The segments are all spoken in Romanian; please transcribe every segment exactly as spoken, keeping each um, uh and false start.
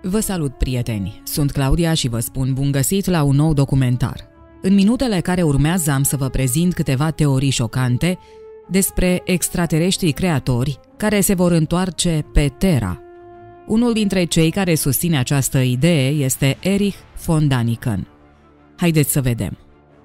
Vă salut, prieteni! Sunt Claudia și vă spun bun găsit la un nou documentar. În minutele care urmează am să vă prezint câteva teorii șocante despre extraterestrii creatori care se vor întoarce pe Terra. Unul dintre cei care susține această idee este Erich von Däniken. Haideți să vedem.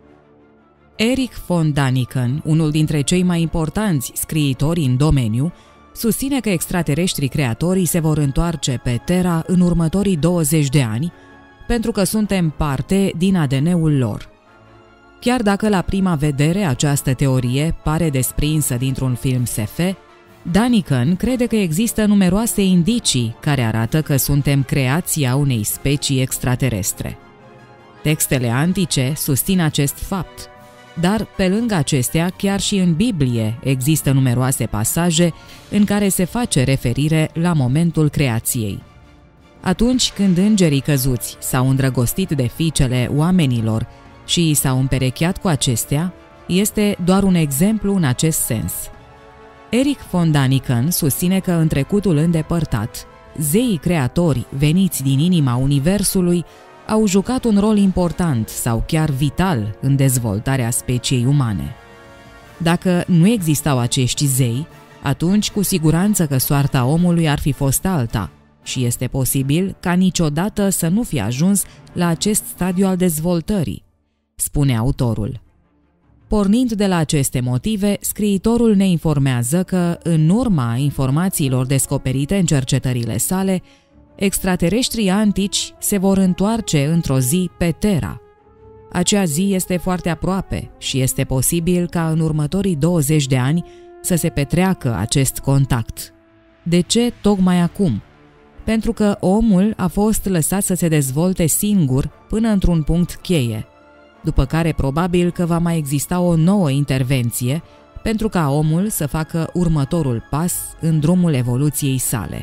Erich von Däniken, unul dintre cei mai importanți scriitori în domeniu, susține că extraterestrii creatorii se vor întoarce pe Terra în următorii douăzeci de ani, pentru că suntem parte din A D N-ul lor. Chiar dacă la prima vedere această teorie pare desprinsă dintr-un film S F, Däniken crede că există numeroase indicii care arată că suntem creația unei specii extraterestre. Textele antice susțin acest fapt, dar pe lângă acestea, chiar și în Biblie există numeroase pasaje în care se face referire la momentul creației. Atunci când îngerii căzuți s-au îndrăgostit de fiicele oamenilor și s-au împerecheat cu acestea, este doar un exemplu în acest sens. Erich von Däniken susține că în trecutul îndepărtat, zeii creatori veniți din inima universului au jucat un rol important sau chiar vital în dezvoltarea speciei umane. Dacă nu existau acești zei, atunci cu siguranță că soarta omului ar fi fost alta și este posibil ca niciodată să nu fi ajuns la acest stadiu al dezvoltării, spune autorul. Pornind de la aceste motive, scriitorul ne informează că, în urma informațiilor descoperite în cercetările sale, extraterestrii antici se vor întoarce într-o zi pe Terra. Acea zi este foarte aproape și este posibil ca în următorii douăzeci de ani să se petreacă acest contact. De ce tocmai acum? Pentru că omul a fost lăsat să se dezvolte singur până într-un punct cheie, după care probabil că va mai exista o nouă intervenție pentru ca omul să facă următorul pas în drumul evoluției sale.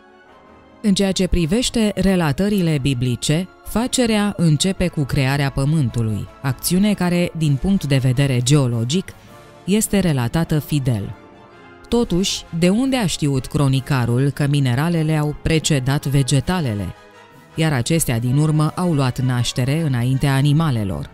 În ceea ce privește relatările biblice, facerea începe cu crearea Pământului, acțiune care, din punct de vedere geologic, este relatată fidel. Totuși, de unde a știut cronicarul că mineralele au precedat vegetalele, iar acestea din urmă au luat naștere înaintea animalelor?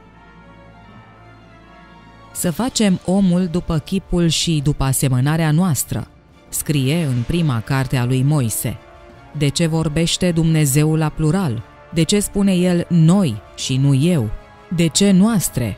Să facem omul după chipul și după asemănarea noastră, scrie în prima carte a lui Moise. De ce vorbește Dumnezeu la plural? De ce spune El noi și nu eu? De ce noastre?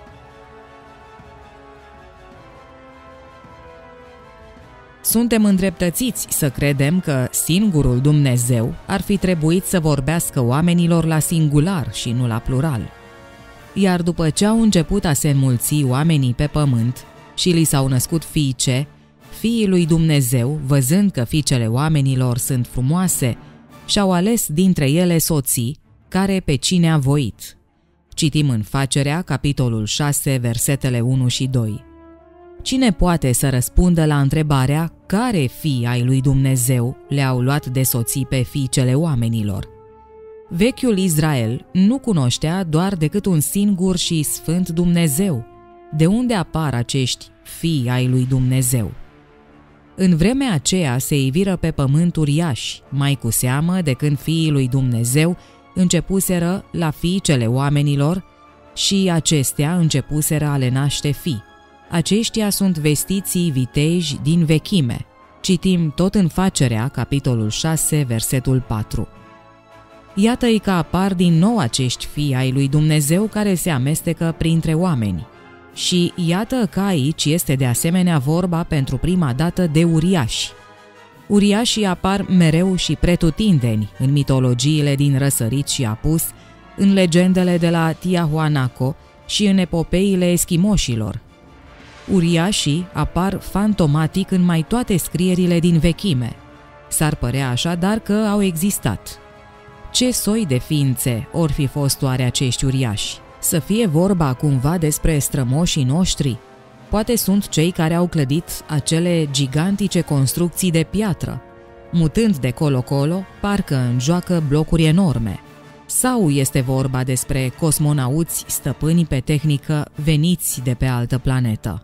Suntem îndreptățiți să credem că singurul Dumnezeu ar fi trebuit să vorbească oamenilor la singular și nu la plural. Iar după ce au început a se înmulți oamenii pe pământ și li s-au născut fiice, fiii lui Dumnezeu, văzând că fiicele oamenilor sunt frumoase, și-au ales dintre ele soții, care pe cine a voit. Citim în Facerea, capitolul șase, versetele unu și doi. Cine poate să răspundă la întrebarea care fii ai lui Dumnezeu le-au luat de soții pe fiicele oamenilor? Vechiul Israel nu cunoștea doar decât un singur și sfânt Dumnezeu. De unde apar acești fii ai lui Dumnezeu? În vremea aceea se iviră pe pământ uriași, mai cu seamă de când fiii lui Dumnezeu începuseră la fiicele oamenilor și acestea începuseră a le naște fii. Aceștia sunt vestiții viteji din vechime. Citim tot în Facerea, capitolul șase, versetul patru. Iată-i că apar din nou acești fii ai lui Dumnezeu care se amestecă printre oameni. Și iată că aici este de asemenea vorba pentru prima dată de uriași. Uriașii apar mereu și pretutindeni în mitologiile din răsărit și apus, în legendele de la Tiahuanaco și în epopeile eschimoșilor. Uriașii apar fantomatic în mai toate scrierile din vechime. S-ar părea așadar că au existat. Ce soi de ființe or fi fost oare acești uriași? Să fie vorba cumva despre strămoșii noștri? Poate sunt cei care au clădit acele gigantice construcții de piatră, mutând de colo-colo, parcă înjoacă blocuri enorme. Sau este vorba despre cosmonauți stăpâni pe tehnică veniți de pe altă planetă?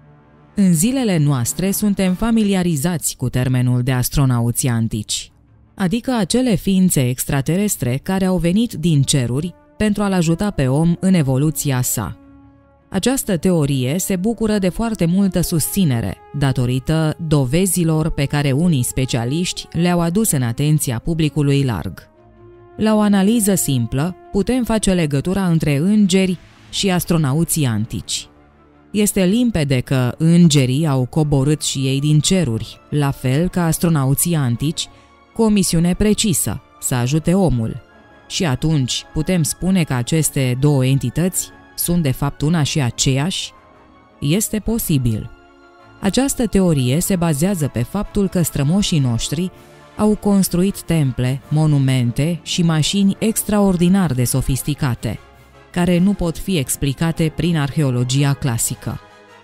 În zilele noastre suntem familiarizați cu termenul de astronauți antici. adică acele ființe extraterestre care au venit din ceruri pentru a-l ajuta pe om în evoluția sa. Această teorie se bucură de foarte multă susținere, datorită dovezilor pe care unii specialiști le-au adus în atenția publicului larg. La o analiză simplă, putem face legătura între îngeri și astronauții antici. Este limpede că îngerii au coborât și ei din ceruri, la fel ca astronauții antici, cu o misiune precisă, să ajute omul. Și atunci putem spune că aceste două entități sunt de fapt una și aceeași? Este posibil. Această teorie se bazează pe faptul că strămoșii noștri au construit temple, monumente și mașini extraordinar de sofisticate, care nu pot fi explicate prin arheologia clasică.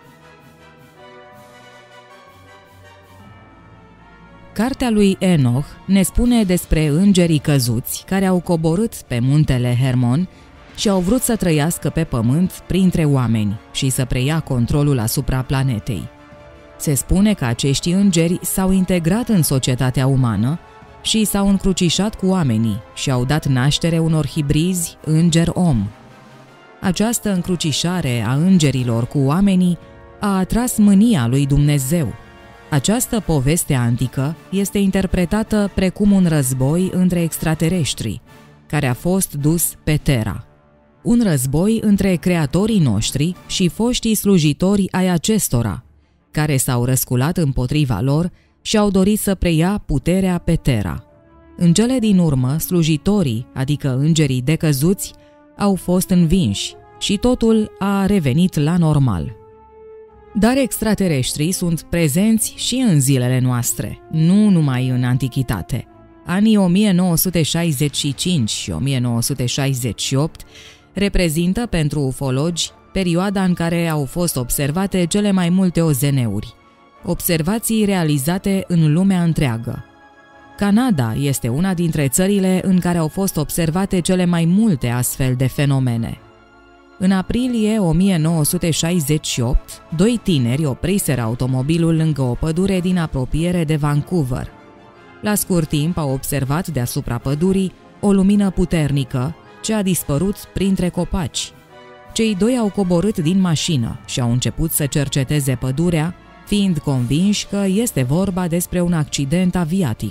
Cartea lui Enoch ne spune despre îngerii căzuți care au coborât pe muntele Hermon și au vrut să trăiască pe pământ printre oameni și să preia controlul asupra planetei. Se spune că acești îngeri s-au integrat în societatea umană și s-au încrucișat cu oamenii și au dat naștere unor hibrizi înger-om. Această încrucișare a îngerilor cu oamenii a atras mânia lui Dumnezeu. Această poveste antică este interpretată precum un război între extraterestri, care a fost dus pe Terra. Un război între creatorii noștri și foștii slujitori ai acestora, care s-au răsculat împotriva lor și au dorit să preia puterea pe Terra. În cele din urmă, slujitorii, adică îngerii decăzuți, au fost învinși și totul a revenit la normal. Dar extraterestrii sunt prezenți și în zilele noastre, nu numai în antichitate. Anii o mie nouă sute șaizeci și cinci și o mie nouă sute șaizeci și opt reprezintă pentru ufologi perioada în care au fost observate cele mai multe O Z N-uri, observații realizate în lumea întreagă. Canada este una dintre țările în care au fost observate cele mai multe astfel de fenomene. În aprilie o mie nouă sute șaizeci și opt, doi tineri opriseră automobilul lângă o pădure din apropiere de Vancouver. La scurt timp au observat deasupra pădurii o lumină puternică ce a dispărut printre copaci. Cei doi au coborât din mașină și au început să cerceteze pădurea, fiind convinși că este vorba despre un accident aviatic.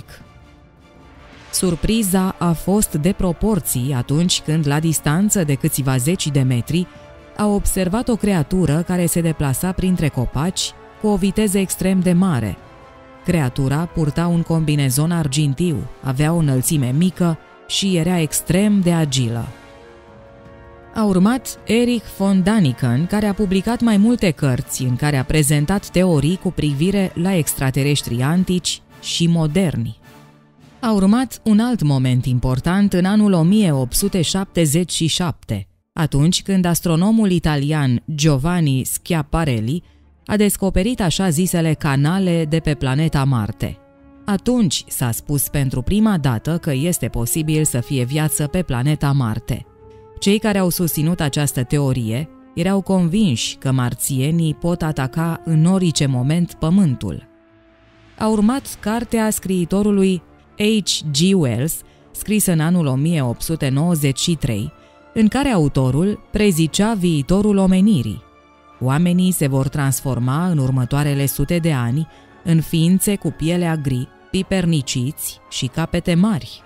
Surpriza a fost de proporții atunci când, la distanță de câțiva zeci de metri, au observat o creatură care se deplasa printre copaci cu o viteză extrem de mare. Creatura purta un combinezon argintiu, avea o înălțime mică și era extrem de agilă. A urmat Erich von Daniken, care a publicat mai multe cărți în care a prezentat teorii cu privire la extraterestri antici și moderni. A urmat un alt moment important în anul o mie opt sute șaptezeci și șapte, atunci când astronomul italian Giovanni Schiaparelli a descoperit așa zisele canale de pe planeta Marte. Atunci s-a spus pentru prima dată că este posibil să fie viață pe planeta Marte. Cei care au susținut această teorie erau convinși că marțienii pot ataca în orice moment Pământul. A urmat cartea scriitorului H G Wells, scrisă în anul o mie opt sute nouăzeci și trei, în care autorul prezicea viitorul omenirii. Oamenii se vor transforma în următoarele sute de ani în ființe cu pielea gri, piperniciți și capete mari.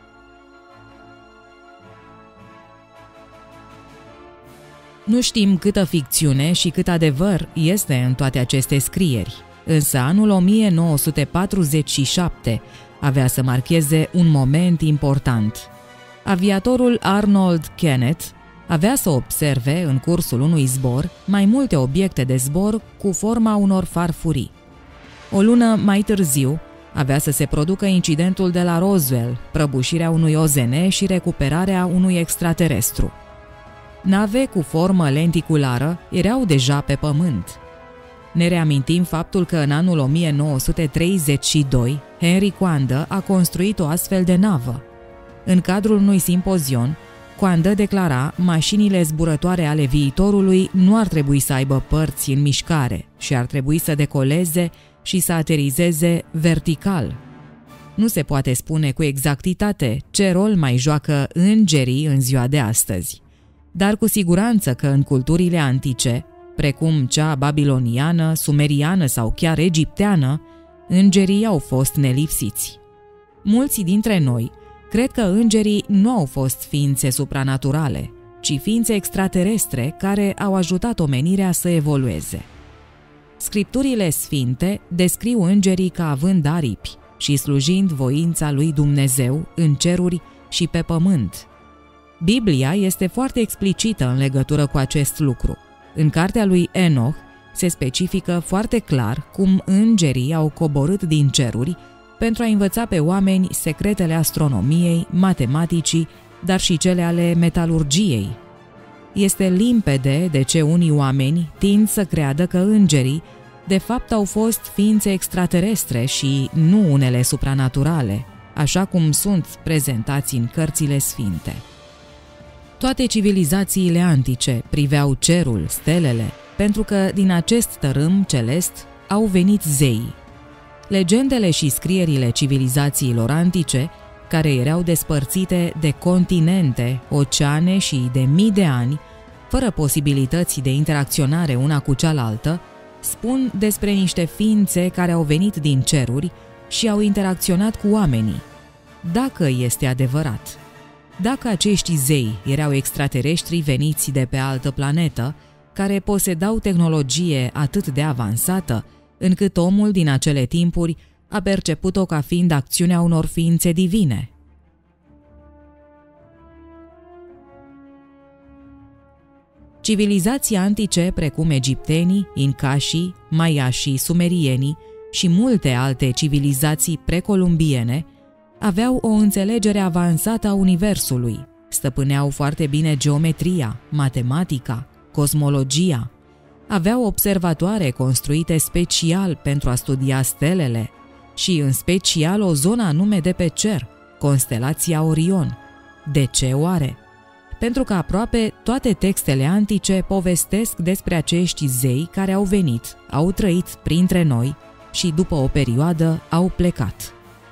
Nu știm câtă ficțiune și cât adevăr este în toate aceste scrieri, însă anul o mie nouă sute patruzeci și șapte avea să marcheze un moment important. Aviatorul Arnold Kenneth avea să observe în cursul unui zbor mai multe obiecte de zbor cu forma unor farfurii. O lună mai târziu avea să se producă incidentul de la Roswell, prăbușirea unui O Z N și recuperarea unui extraterestru. Nave cu formă lenticulară erau deja pe Pământ. Ne reamintim faptul că în anul o mie nouă sute treizeci și doi, Henry Coandă a construit o astfel de navă. În cadrul unui simpozion, Coandă declara: mașinile zburătoare ale viitorului nu ar trebui să aibă părți în mișcare și ar trebui să decoleze și să aterizeze vertical. Nu se poate spune cu exactitate ce rol mai joacă îngerii în ziua de astăzi, dar cu siguranță că în culturile antice, precum cea babiloniană, sumeriană sau chiar egipteană, îngerii au fost nelipsiți. Mulți dintre noi cred că îngerii nu au fost ființe supranaturale, ci ființe extraterestre care au ajutat omenirea să evolueze. Scripturile sfinte descriu îngerii ca având aripi și slujind voința lui Dumnezeu în ceruri și pe pământ. Biblia este foarte explicită în legătură cu acest lucru. În cartea lui Enoch se specifică foarte clar cum îngerii au coborât din ceruri pentru a învăța pe oameni secretele astronomiei, matematicii, dar și cele ale metalurgiei. Este limpede de ce unii oameni tind să creadă că îngerii de fapt au fost ființe extraterestre și nu unele supranaturale, așa cum sunt prezentați în cărțile sfinte. Toate civilizațiile antice priveau cerul, stelele, pentru că din acest tărâm celest au venit zeii. Legendele și scrierile civilizațiilor antice, care erau despărțite de continente, oceane și de mii de ani, fără posibilități de interacționare una cu cealaltă, spun despre niște ființe care au venit din ceruri și au interacționat cu oamenii. Dacă este adevărat, dacă acești zei erau extraterestri veniți de pe altă planetă, care posedau tehnologie atât de avansată, încât omul din acele timpuri a perceput-o ca fiind acțiunea unor ființe divine. Civilizații antice, precum egiptenii, incașii, maiașii, sumerienii și multe alte civilizații precolumbiene, aveau o înțelegere avansată a universului, stăpâneau foarte bine geometria, matematica, cosmologia, aveau observatoare construite special pentru a studia stelele și în special o zonă anume de pe cer, constelația Orion. De ce oare? Pentru că aproape toate textele antice povestesc despre acești zei care au venit, au trăit printre noi și după o perioadă au plecat.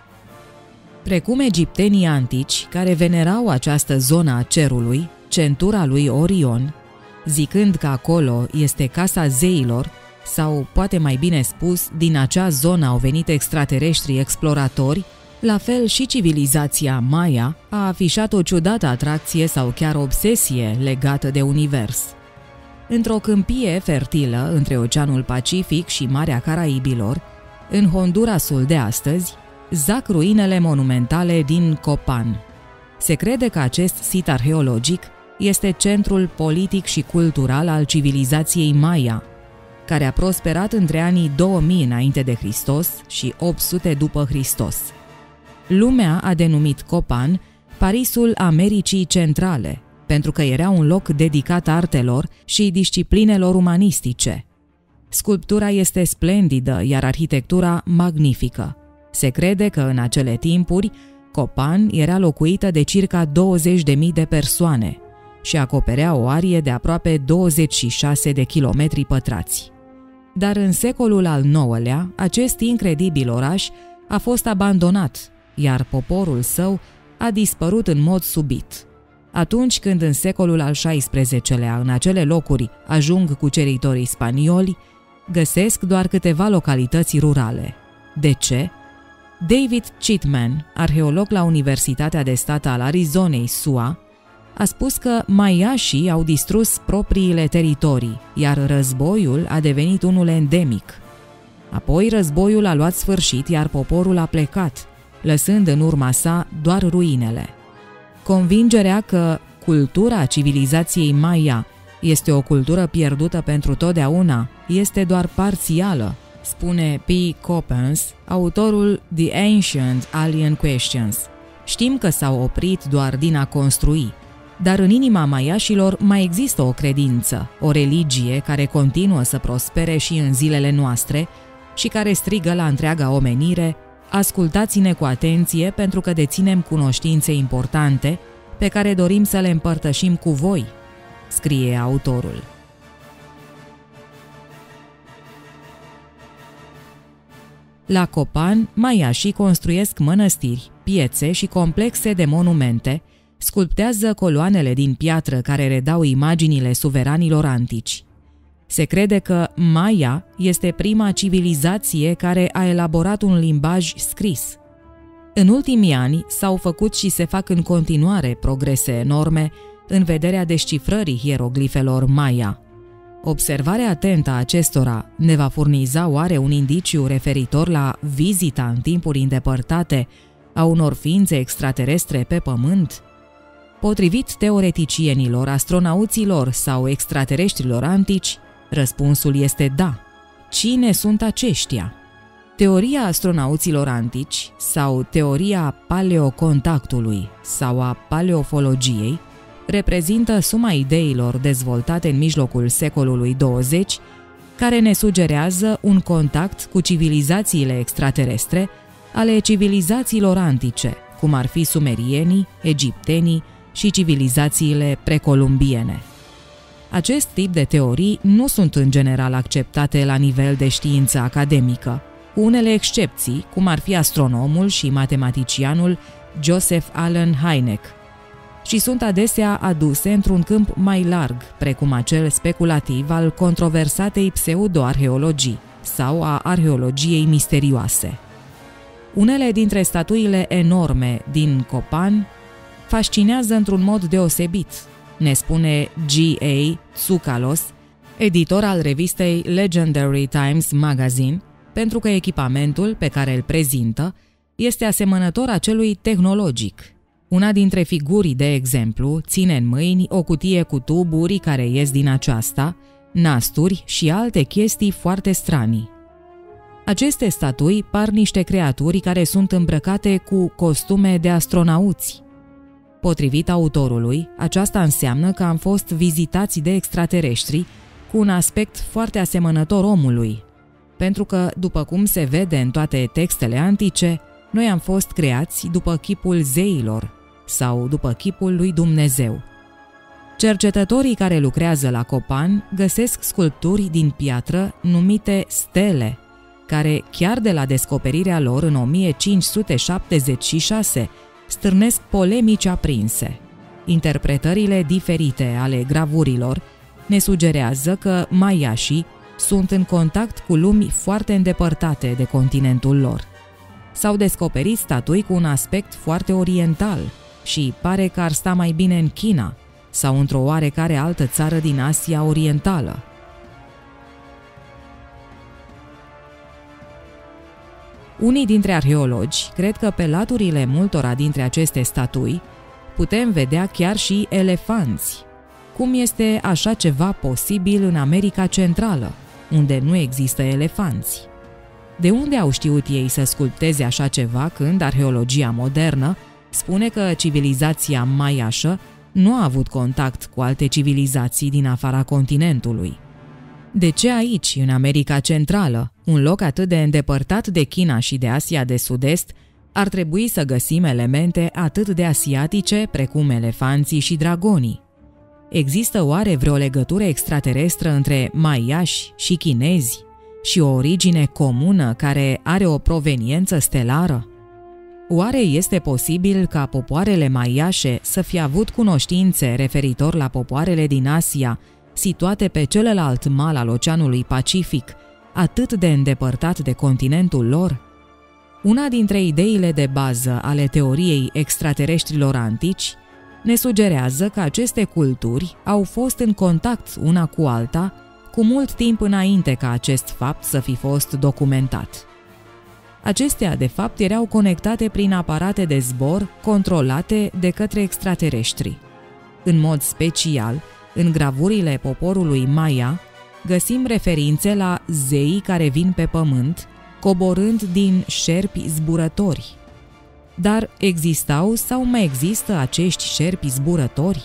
Precum egiptenii antici, care venerau această zonă a cerului, centura lui Orion, zicând că acolo este casa zeilor, sau, poate mai bine spus, din acea zonă au venit extraterestri exploratori, la fel și civilizația Maya a afișat o ciudată atracție sau chiar obsesie legată de univers. Într-o câmpie fertilă între Oceanul Pacific și Marea Caraibilor, în Hondurasul de astăzi, zac ruinele monumentale din Copan. Se crede că acest sit arheologic este centrul politic și cultural al civilizației Maya, care a prosperat între anii două mii înainte de Hristos și opt sute după Hristos. Lumea a denumit Copan Parisul Americii Centrale, pentru că era un loc dedicat artelor și disciplinelor umanistice. Sculptura este splendidă, iar arhitectura magnifică. Se crede că în acele timpuri Copan era locuită de circa douăzeci de mii de persoane și acoperea o arie de aproape douăzeci și șase de kilometri pătrați. Dar în secolul al nouălea, acest incredibil oraș a fost abandonat, iar poporul său a dispărut în mod subit. Atunci când în secolul al șaisprezecelea în acele locuri ajung cuceritorii spanioli, găsesc doar câteva localități rurale. De ce? David Chitman, arheolog la Universitatea de Stat al Arizonei, S U A, a spus că maiașii au distrus propriile teritorii, iar războiul a devenit unul endemic. Apoi războiul a luat sfârșit, iar poporul a plecat, lăsând în urma sa doar ruinele. Convingerea că cultura civilizației Maya este o cultură pierdută pentru totdeauna este doar parțială, spune P. Coppens, autorul The Ancient Alien Questions. Știm că s-au oprit doar din a construi, dar în inima maiașilor mai există o credință, o religie care continuă să prospere și în zilele noastre și care strigă la întreaga omenire: ascultați-ne cu atenție pentru că deținem cunoștințe importante pe care dorim să le împărtășim cu voi, scrie autorul. La Copan, maiașii construiesc mănăstiri, piețe și complexe de monumente, sculptează coloanele din piatră care redau imaginile suveranilor antici. Se crede că Maya este prima civilizație care a elaborat un limbaj scris. În ultimii ani s-au făcut și se fac în continuare progrese enorme în vederea descifrării hieroglifelor Maya. Observarea atentă a acestora ne va furniza oare un indiciu referitor la vizita în timpuri îndepărtate a unor ființe extraterestre pe Pământ? Potrivit teoreticienilor, astronauților sau extraterestrilor antici, răspunsul este da. Cine sunt aceștia? Teoria astronauților antici sau teoria paleocontactului sau a paleofologiei reprezintă suma ideilor dezvoltate în mijlocul secolului douăzeci, care ne sugerează un contact cu civilizațiile extraterestre ale civilizațiilor antice, cum ar fi sumerienii, egiptenii și civilizațiile precolumbiene. Acest tip de teorii nu sunt în general acceptate la nivel de știință academică, cu unele excepții, cum ar fi astronomul și matematicianul Joseph Allen Hynek, și sunt adesea aduse într-un câmp mai larg, precum acel speculativ al controversatei pseudo-arheologii sau a arheologiei misterioase. Unele dintre statuile enorme din Copan fascinează într-un mod deosebit, ne spune G A Tsoukalos, editor al revistei Legendary Times Magazine, pentru că echipamentul pe care îl prezintă este asemănător acelui tehnologic. Una dintre figuri, de exemplu, ține în mâini o cutie cu tuburi care ies din aceasta, nasturi și alte chestii foarte stranii. Aceste statui par niște creaturi care sunt îmbrăcate cu costume de astronauți. Potrivit autorului, aceasta înseamnă că am fost vizitați de extraterestri cu un aspect foarte asemănător omului, pentru că, după cum se vede în toate textele antice, noi am fost creați după chipul zeilor sau după chipul lui Dumnezeu. Cercetătorii care lucrează la Copan găsesc sculpturi din piatră numite stele, care, chiar de la descoperirea lor în o mie cinci sute șaptezeci și șase, stârnesc polemici aprinse. Interpretările diferite ale gravurilor ne sugerează că maiașii sunt în contact cu lumi foarte îndepărtate de continentul lor. S-au descoperit statui cu un aspect foarte oriental și pare că ar sta mai bine în China sau într-o oarecare altă țară din Asia Orientală. Unii dintre arheologi cred că pe laturile multora dintre aceste statui putem vedea chiar și elefanți. Cum este așa ceva posibil în America Centrală, unde nu există elefanți? De unde au știut ei să sculpteze așa ceva când arheologia modernă spune că civilizația maiașă nu a avut contact cu alte civilizații din afara continentului? De ce aici, în America Centrală, un loc atât de îndepărtat de China și de Asia de Sud-Est, ar trebui să găsim elemente atât de asiatice precum elefanții și dragonii? Există oare vreo legătură extraterestră între maiași și chinezi și o origine comună care are o proveniență stelară? Oare este posibil ca popoarele maiașe să fie avut cunoștințe referitor la popoarele din Asia, situate pe celălalt mal al Oceanului Pacific, atât de îndepărtat de continentul lor? Una dintre ideile de bază ale teoriei extraterestrilor antici ne sugerează că aceste culturi au fost în contact una cu alta cu mult timp înainte ca acest fapt să fi fost documentat. Acestea, de fapt, erau conectate prin aparate de zbor controlate de către extraterestri. În mod special, în gravurile poporului Maya, găsim referințe la zeii care vin pe pământ, coborând din șerpi zburători. Dar existau sau mai există acești șerpi zburători?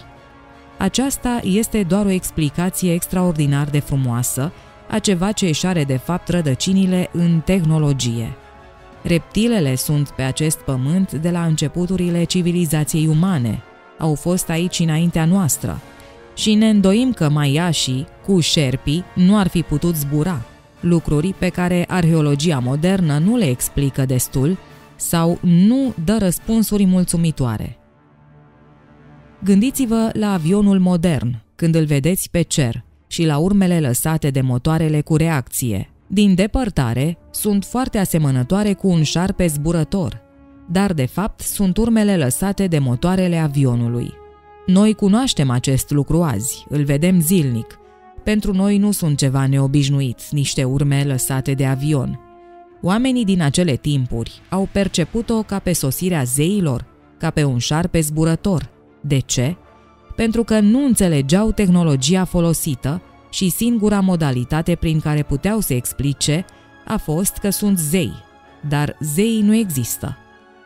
Aceasta este doar o explicație extraordinar de frumoasă a ceva ce își are de fapt rădăcinile în tehnologie. Reptilele sunt pe acest pământ de la începuturile civilizației umane, au fost aici înaintea noastră și ne îndoim că maiașii, cu șerpii, nu ar fi putut zbura. lucruri pe care arheologia modernă nu le explică destul sau nu dă răspunsuri mulțumitoare. Gândiți-vă la avionul modern, când îl vedeți pe cer, și la urmele lăsate de motoarele cu reacție. Din depărtare, sunt foarte asemănătoare cu un șarpe zburător, dar de fapt sunt urmele lăsate de motoarele avionului. Noi cunoaștem acest lucru azi, îl vedem zilnic. Pentru noi nu sunt ceva neobișnuit, niște urme lăsate de avion. Oamenii din acele timpuri au perceput-o ca pe sosirea zeilor, ca pe un șarpe zburător. De ce? Pentru că nu înțelegeau tehnologia folosită și singura modalitate prin care puteau să explice a fost că sunt zei, dar zeii nu există.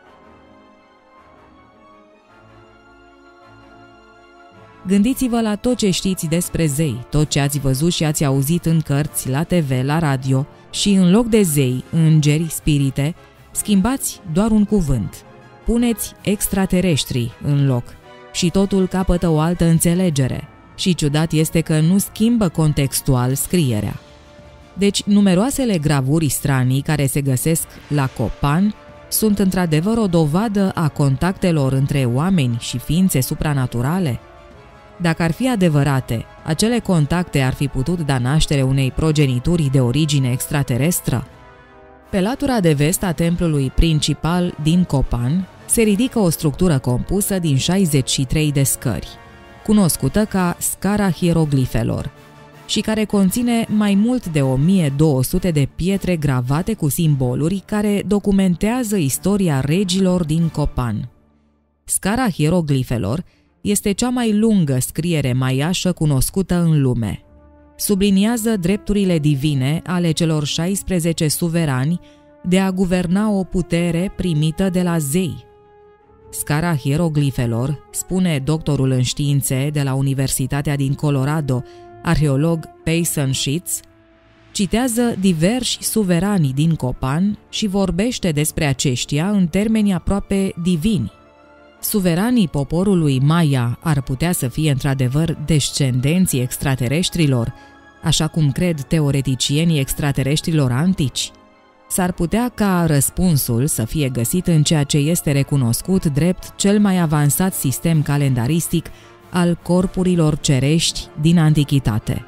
Gândiți-vă la tot ce știți despre zei, tot ce ați văzut și ați auzit în cărți, la te ve, la radio, și în loc de zei, îngeri, spirite, schimbați doar un cuvânt. Puneți extraterestri în loc și totul capătă o altă înțelegere. Și ciudat este că nu schimbă contextual scrierea. Deci, numeroasele gravuri stranii care se găsesc la Copan sunt într-adevăr o dovadă a contactelor între oameni și ființe supranaturale? Dacă ar fi adevărate, acele contacte ar fi putut da naștere unei progenituri de origine extraterestră? Pe latura de vest a templului principal din Copan se ridică o structură compusă din șaizeci și trei de scări, cunoscută ca scara hieroglifelor, și care conține mai mult de o mie două sute de pietre gravate cu simboluri care documentează istoria regilor din Copan. Scara hieroglifelor este cea mai lungă scriere maiașă cunoscută în lume. Subliniază drepturile divine ale celor șaisprezece suverani de a guverna o putere primită de la zei. Scara hieroglifelor, spune doctorul în științe de la Universitatea din Colorado, arheolog Payson Sheets, citează diversi suverani din Copan și vorbește despre aceștia în termeni aproape divini. Suveranii poporului Maya ar putea să fie într-adevăr descendenții extraterestrilor, așa cum cred teoreticienii extraterestrilor antici? S-ar putea ca răspunsul să fie găsit în ceea ce este recunoscut drept cel mai avansat sistem calendaristic al corpurilor cerești din antichitate.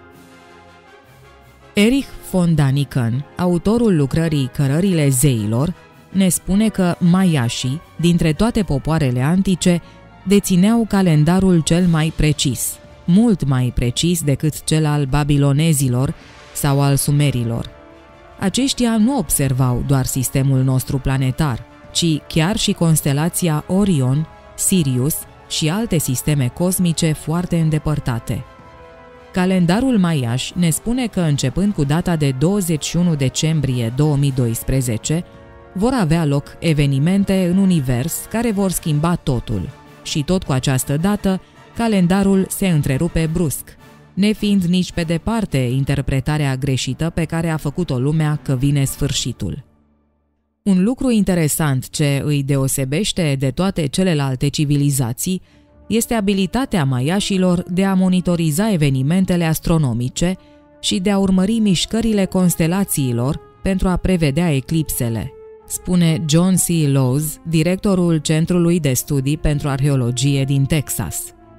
Erich von Daniken, autorul lucrării Cărările zeilor, ne spune că maiașii, dintre toate popoarele antice, dețineau calendarul cel mai precis, mult mai precis decât cel al babilonezilor sau al sumerilor. Aceștia nu observau doar sistemul nostru planetar, ci chiar și constelația Orion, Sirius și alte sisteme cosmice foarte îndepărtate. Calendarul maiaș ne spune că începând cu data de douăzeci și unu decembrie două mii doisprezece, vor avea loc evenimente în univers care vor schimba totul și tot cu această dată calendarul se întrerupe brusc, nefiind nici pe departe interpretarea greșită pe care a făcut-o lumea că vine sfârșitul. Un lucru interesant ce îi deosebește de toate celelalte civilizații este abilitatea maiașilor de a monitoriza evenimentele astronomice și de a urmări mișcările constelațiilor pentru a prevedea eclipsele, spune John C. Laws, directorul Centrului de Studii pentru Arheologie din Texas.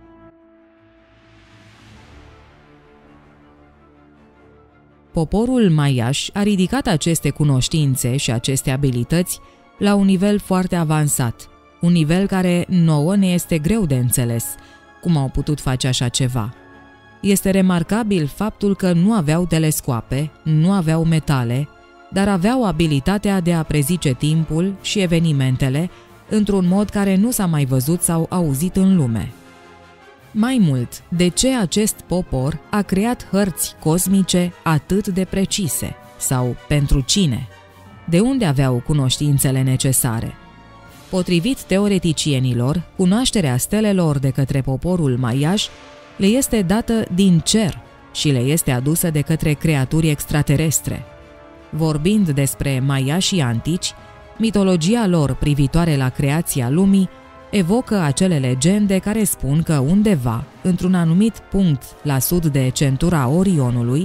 Poporul maiaș a ridicat aceste cunoștințe și aceste abilități la un nivel foarte avansat, un nivel care nouă ne este greu de înțeles, cum au putut face așa ceva. Este remarcabil faptul că nu aveau telescoape, nu aveau metale, dar aveau abilitatea de a prezice timpul și evenimentele într-un mod care nu s-a mai văzut sau auzit în lume. Mai mult, de ce acest popor a creat hărți cosmice atât de precise? Sau pentru cine? De unde aveau cunoștințele necesare? Potrivit teoreticienilor, cunoașterea stelelor de către poporul maiaș le este dată din cer și le este adusă de către creaturi extraterestre. Vorbind despre maiașii antici, mitologia lor privitoare la creația lumii evocă acele legende care spun că undeva, într-un anumit punct la sud de centura Orionului,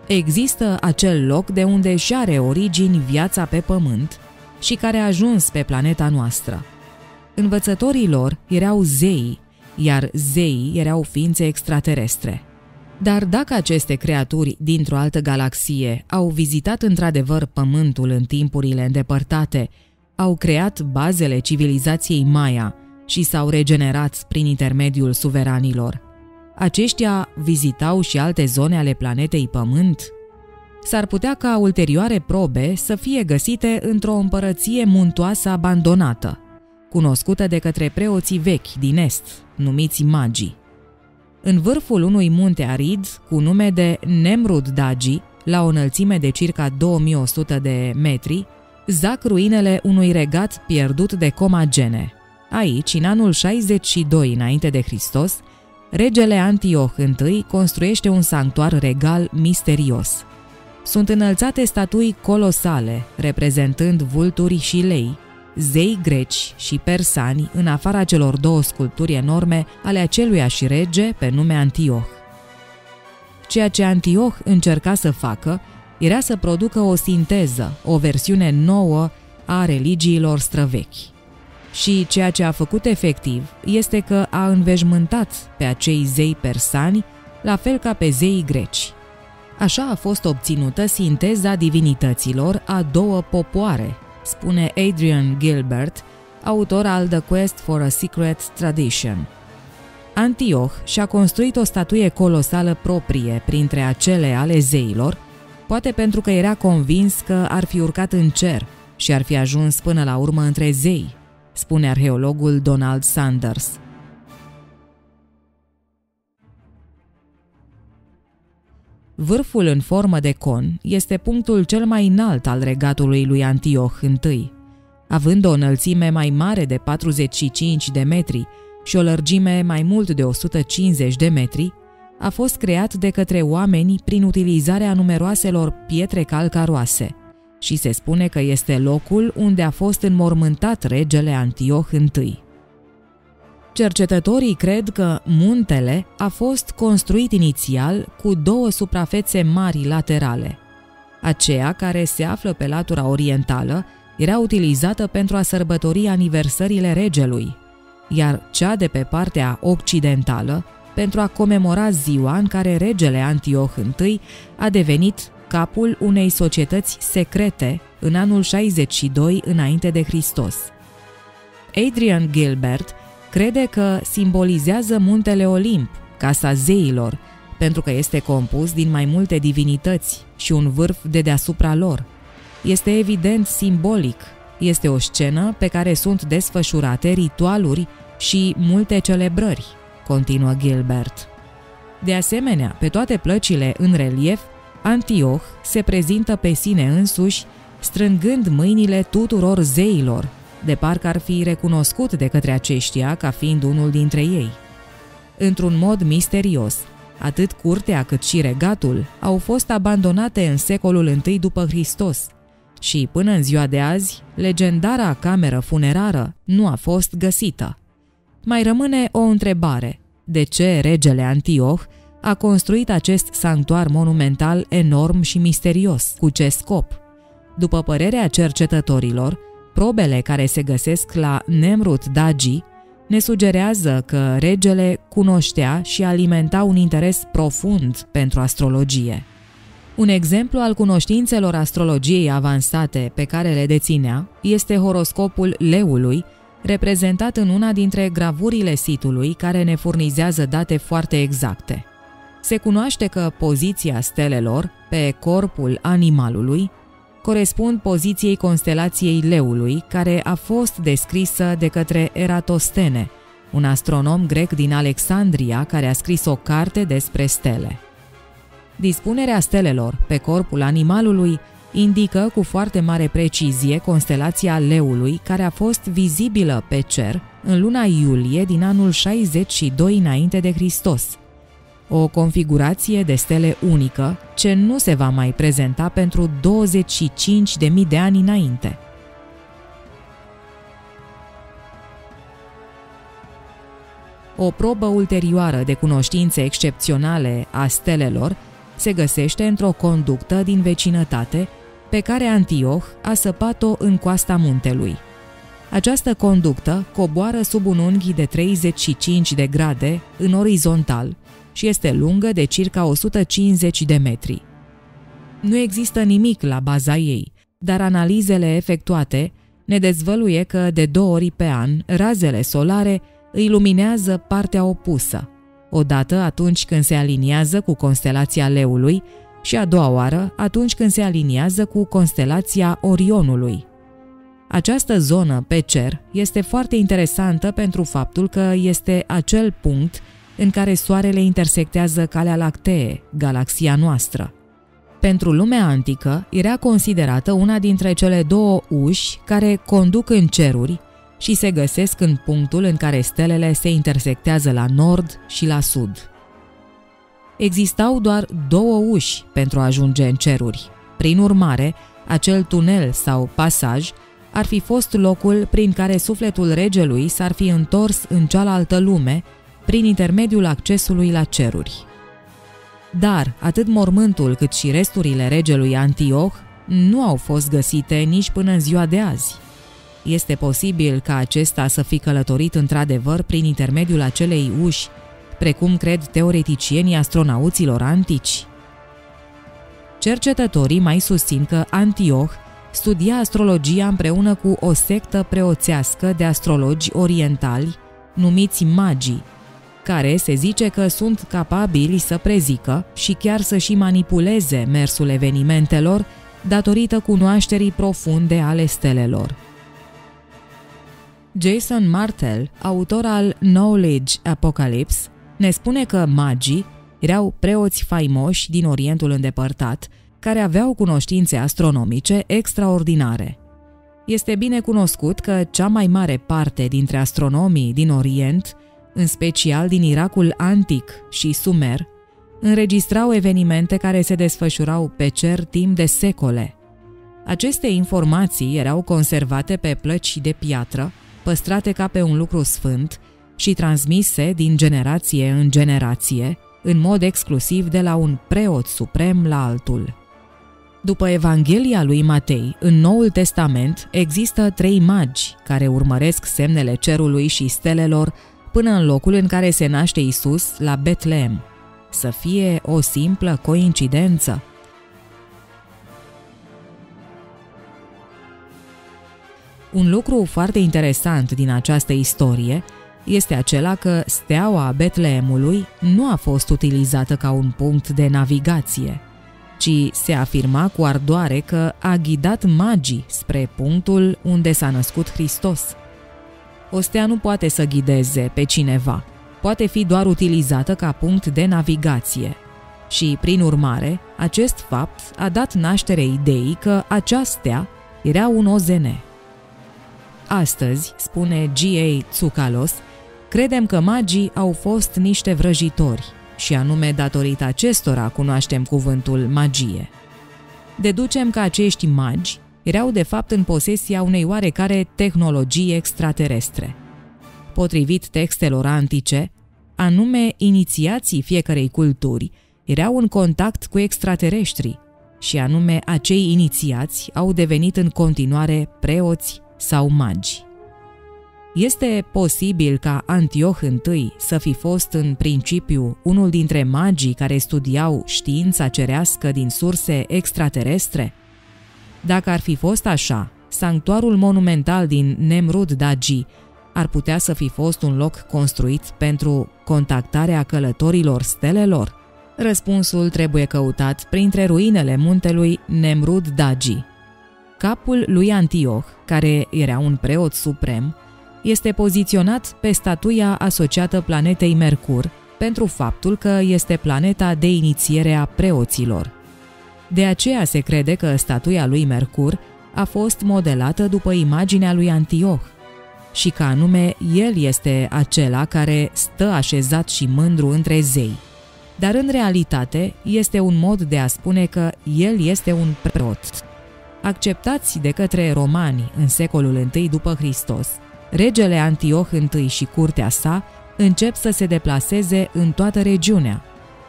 Există acel loc de unde își are origini viața pe pământ și care a ajuns pe planeta noastră. Învățătorii lor erau zeii, iar zeii erau ființe extraterestre. Dar dacă aceste creaturi dintr-o altă galaxie au vizitat într-adevăr Pământul în timpurile îndepărtate, au creat bazele civilizației Maya și s-au regenerat prin intermediul suveranilor, aceștia vizitau și alte zone ale planetei Pământ? S-ar putea ca ulterioare probe să fie găsite într-o împărăție muntoasă abandonată, cunoscută de către preoții vechi din Est, numiți magii. În vârful unui munte arid, cu nume de Nemrud Dagi, la o înălțime de circa două mii o sută de metri, zac ruinele unui regat pierdut de Comagene. Aici, în anul șaizeci și doi înainte de Hristos, regele Antioh I construiește un sanctuar regal misterios. Sunt înălțate statui colosale, reprezentând vulturi și lei, zei greci și persani, în afara celor două sculpturi enorme ale aceluiași rege pe nume Antioh. Ceea ce Antioh încerca să facă era să producă o sinteză, o versiune nouă a religiilor străvechi. Și ceea ce a făcut efectiv este că a înveșmântat pe acei zei persani, la fel ca pe zeii greci. Așa a fost obținută sinteza divinităților a două popoare, spune Adrian Gilbert, autor al The Quest for a Secret Tradition. Antioh și-a construit o statuie colosală proprie printre acele ale zeilor, poate pentru că era convins că ar fi urcat în cer și ar fi ajuns până la urmă între zei, spune arheologul Donald Sanders. Vârful în formă de con este punctul cel mai înalt al regatului lui Antioh I. Având o înălțime mai mare de patruzeci și cinci de metri și o lărgime mai mult de o sută cincizeci de metri, a fost creat de către oameni prin utilizarea numeroaselor pietre calcaroase și se spune că este locul unde a fost înmormântat regele Antioh I. Cercetătorii cred că muntele a fost construit inițial cu două suprafețe mari laterale. Aceea care se află pe latura orientală era utilizată pentru a sărbători aniversările regelui, iar cea de pe partea occidentală pentru a comemora ziua în care regele Antioh I a devenit capul unei societăți secrete în anul șaizeci și doi înainte de Hristos. Adrian Gilbert crede că simbolizează muntele Olimp, casa zeilor, pentru că este compus din mai multe divinități și un vârf de deasupra lor. Este evident simbolic, este o scenă pe care sunt desfășurate ritualuri și multe celebrări, continuă Gilbert. De asemenea, pe toate plăcile în relief, Antioh se prezintă pe sine însuși, strângând mâinile tuturor zeilor, de parcă ar fi recunoscut de către aceștia ca fiind unul dintre ei. Într-un mod misterios, atât curtea cât și regatul au fost abandonate în secolul I după Hristos și, până în ziua de azi, legendara cameră funerară nu a fost găsită. Mai rămâne o întrebare: de ce regele Antioh a construit acest sanctuar monumental enorm și misterios? Cu ce scop? După părerea cercetătorilor, probele care se găsesc la Nemrut Dagi ne sugerează că regele cunoștea și alimenta un interes profund pentru astrologie. Un exemplu al cunoștințelor astrologiei avansate pe care le deținea este horoscopul leului, reprezentat în una dintre gravurile sitului, care ne furnizează date foarte exacte. Se cunoaște că poziția stelelor pe corpul animalului corespund poziției constelației leului, care a fost descrisă de către Eratostene, un astronom grec din Alexandria care a scris o carte despre stele. Dispunerea stelelor pe corpul animalului indică cu foarte mare precizie constelația leului, care a fost vizibilă pe cer în luna iulie din anul șaizeci și doi înainte de Hristos. O configurație de stele unică ce nu se va mai prezenta pentru douăzeci și cinci de mii de ani înainte. O probă ulterioară de cunoștințe excepționale a stelelor se găsește într-o conductă din vecinătate pe care Antioh a săpat-o în coasta muntelui. Această conductă coboară sub un unghi de treizeci și cinci de grade în orizontal și este lungă de circa o sută cincizeci de metri. Nu există nimic la baza ei, dar analizele efectuate ne dezvăluie că de două ori pe an razele solare îi luminează partea opusă, odată atunci când se aliniază cu constelația Leului și a doua oară atunci când se aliniază cu constelația Orionului. Această zonă pe cer este foarte interesantă pentru faptul că este acel punct în care Soarele intersectează Calea Lactee, galaxia noastră. Pentru lumea antică, era considerată una dintre cele două uși care conduc în ceruri și se găsesc în punctul în care stelele se intersectează la nord și la sud. Existau doar două uși pentru a ajunge în ceruri. Prin urmare, acel tunel sau pasaj ar fi fost locul prin care sufletul regelui s-ar fi întors în cealaltă lume prin intermediul accesului la ceruri. Dar atât mormântul cât și resturile regelui Antioh nu au fost găsite nici până în ziua de azi. Este posibil ca acesta să fi călătorit într-adevăr prin intermediul acelei uși, precum cred teoreticienii astronauților antici? Cercetătorii mai susțin că Antioh studia astrologia împreună cu o sectă preoțească de astrologi orientali numiți magii, care se zice că sunt capabili să prezică și chiar să și manipuleze mersul evenimentelor datorită cunoașterii profunde ale stelelor. Jason Martell, autor al Knowledge Apocalypse, ne spune că magii erau preoți faimoși din Orientul îndepărtat, care aveau cunoștințe astronomice extraordinare. Este bine cunoscut că cea mai mare parte dintre astronomii din Orient, în special din Irakul antic și Sumer, înregistrau evenimente care se desfășurau pe cer timp de secole. Aceste informații erau conservate pe plăci de piatră, păstrate ca pe un lucru sfânt și transmise din generație în generație, în mod exclusiv de la un preot suprem la altul. După Evanghelia lui Matei, în Noul Testament există trei magi care urmăresc semnele cerului și stelelor până în locul în care se naște Isus, la Betlehem. Să fie o simplă coincidență? Un lucru foarte interesant din această istorie este acela că steaua Betlehemului nu a fost utilizată ca un punct de navigație, ci se afirma cu ardoare că a ghidat magii spre punctul unde s-a născut Hristos. O stea nu poate să ghideze pe cineva, poate fi doar utilizată ca punct de navigație. Și, prin urmare, acest fapt a dat naștere ideii că acea stea era un O Z N. Astăzi, spune G A Tsoukalos, credem că magii au fost niște vrăjitori și anume datorită acestora cunoaștem cuvântul magie. Deducem că acești magi erau de fapt în posesia unei oarecare tehnologii extraterestre. Potrivit textelor antice, anume inițiații fiecărei culturi erau în contact cu extraterestri și anume acei inițiați au devenit în continuare preoți sau magi. Este posibil ca Antioh I să fi fost în principiu unul dintre magii care studiau știința cerească din surse extraterestre? Dacă ar fi fost așa, sanctuarul monumental din Nemrud Dagi ar putea să fi fost un loc construit pentru contactarea călătorilor stelelor? Răspunsul trebuie căutat printre ruinele muntelui Nemrud Dagi. Capul lui Antioh, care era un preot suprem, este poziționat pe statuia asociată planetei Mercur pentru faptul că este planeta de inițiere a preoților. De aceea se crede că statuia lui Mercur a fost modelată după imaginea lui Antioh și că anume el este acela care stă așezat și mândru între zei. Dar în realitate este un mod de a spune că el este un preot. Acceptați de către romani în secolul I după Hristos, regele Antioh I și curtea sa încep să se deplaseze în toată regiunea,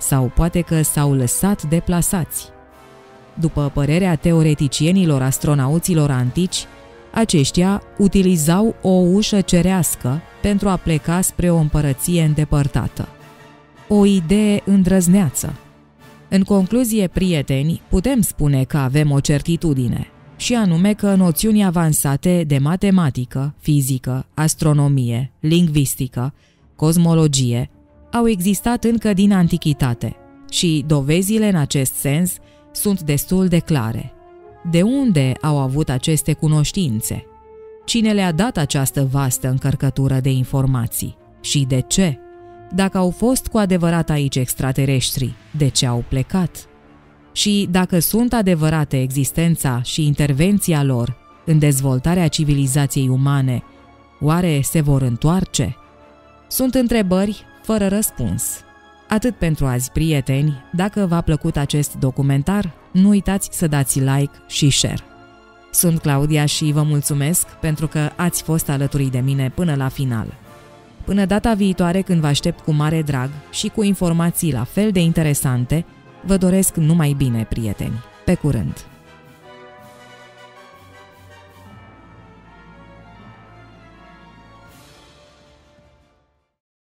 sau poate că s-au lăsat deplasați. După părerea teoreticienilor astronauților antici, aceștia utilizau o ușă cerească pentru a pleca spre o împărăție îndepărtată. O idee îndrăzneață. În concluzie, prieteni, putem spune că avem o certitudine, și anume că noțiuni avansate de matematică, fizică, astronomie, lingvistică, cosmologie au existat încă din antichitate și dovezile în acest sens sunt destul de clare. De unde au avut aceste cunoștințe? Cine le-a dat această vastă încărcătură de informații? Și de ce? Dacă au fost cu adevărat aici extraterestri, de ce au plecat? Și dacă sunt adevărate existența și intervenția lor în dezvoltarea civilizației umane, oare se vor întoarce? Sunt întrebări fără răspuns. Atât pentru azi, prieteni. Dacă v-a plăcut acest documentar, nu uitați să dați like și share. Sunt Claudia și vă mulțumesc pentru că ați fost alături de mine până la final. Până data viitoare, când vă aștept cu mare drag și cu informații la fel de interesante, vă doresc numai bine, prieteni. Pe curând!